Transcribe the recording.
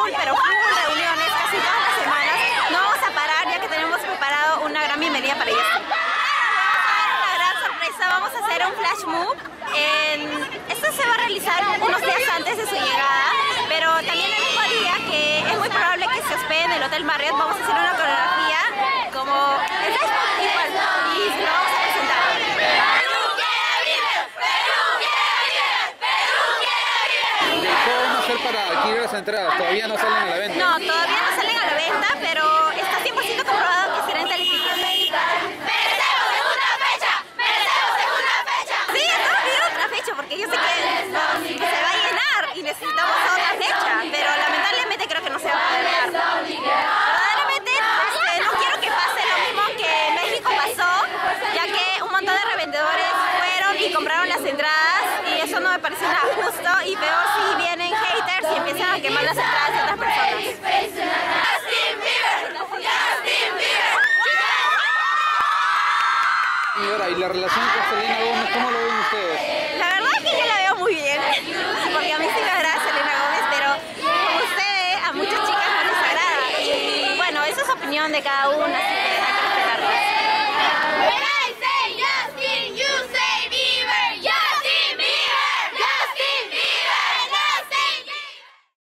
pero full reuniones casi todas las semanas. No vamos a parar ya que tenemos preparado una gran bienvenida para ella. Una gran sorpresa, vamos a hacer un flash mob. Esto se va a realizar unos días antes de su llegada, pero también el mismo día que es muy probable que se hospede en el Hotel Marriott. Vamos a hacer una coreografía como el flash mob igual y lo vamos a presentar. ¿Cómo van a hacer para adquirir las entradas? ¿Todavía no salen a la venta? No, todavía no salen a la venta, pero está 100% comprobado que será en Teletica. ¡Merecemos segunda fecha! ¡Merecemos segunda fecha! Sí, estamos pidiendo otra fecha porque yo sé que se va a llenar y necesitamos otra fecha, pero lamentablemente creo que no se va a poder dar. Verdaderamente no quiero que pase lo mismo que en México pasó, ya que un montón de revendedores fueron y compraron las entradas y eso no me parece nada justo, y peor si vienen haters y empiezan a quemar las entradas de otras personas. Señora, ¿y la relación con Selena Gómez, cómo lo ven ustedes? La verdad es que yo la veo muy bien, porque a mí sí me agrada Selena Gómez, pero como usted ve, a muchas chicas no les agrada. Y bueno, eso es opinión de cada una.